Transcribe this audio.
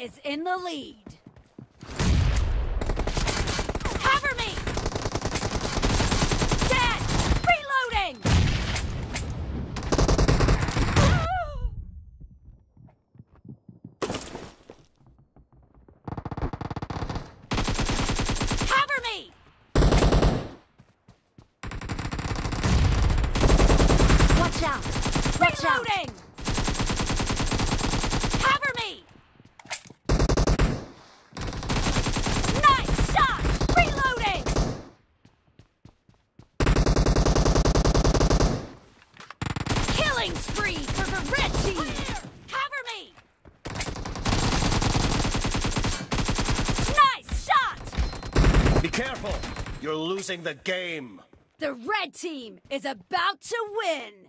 is in the lead. Cover me! Dead! Reloading! Cover me! Watch out! Watch Reloading! Out! Cover me! Nice shot! Reloading! Killing spree for the red team! Clear! Cover me! Nice shot! Be careful! You're losing the game! The red team is about to win!